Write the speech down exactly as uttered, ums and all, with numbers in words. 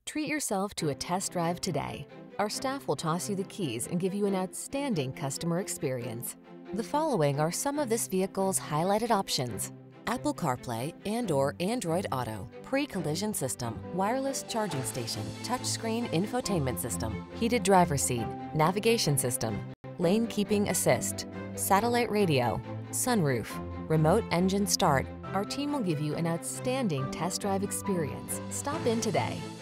Treat yourself to a test drive today. Our staff will toss you the keys and give you an outstanding customer experience. The following are some of this vehicle's highlighted options: Apple CarPlay and/or Android Auto, pre-collision system, wireless charging station, touchscreen infotainment system, heated driver's seat, navigation system, lane keeping assist, satellite radio, sunroof, remote engine start. Our team will give you an outstanding test drive experience. Stop in today.